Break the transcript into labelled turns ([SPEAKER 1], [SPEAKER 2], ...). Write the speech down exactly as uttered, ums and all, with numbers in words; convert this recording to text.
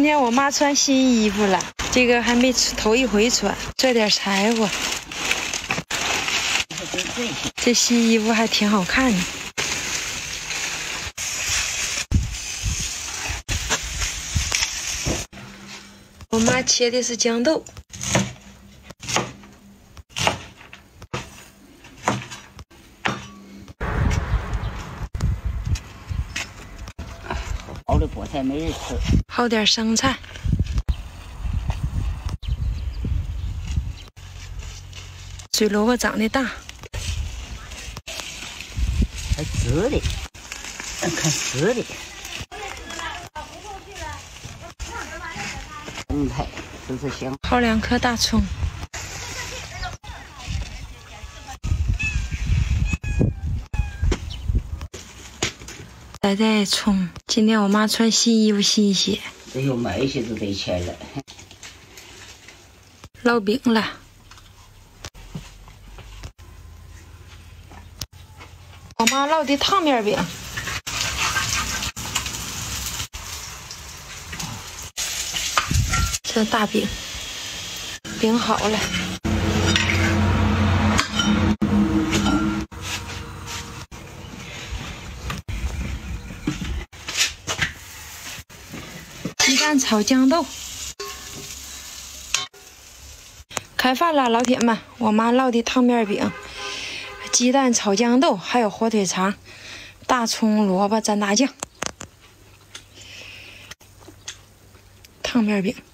[SPEAKER 1] 天我妈穿新衣服了，这个还没头一回穿，拽点柴火。这新衣服还挺好看的。我妈切的是豇豆。
[SPEAKER 2] 熬的菠菜没人吃，
[SPEAKER 1] 泡点生菜，水萝卜长得大，
[SPEAKER 2] 还直的，看直的。生菜吃吃香。
[SPEAKER 1] 泡两颗大葱，再带葱。今天我妈穿新衣服新鞋，
[SPEAKER 2] 这又买一些就得钱了。
[SPEAKER 1] 烙饼了，我妈烙的烫面饼。这大饼，饼好了。鸡蛋炒豇豆。开饭了，老铁们！我妈烙的烫面饼，鸡蛋炒豇豆，还有火腿肠、大葱、萝卜蘸大酱。烫面饼。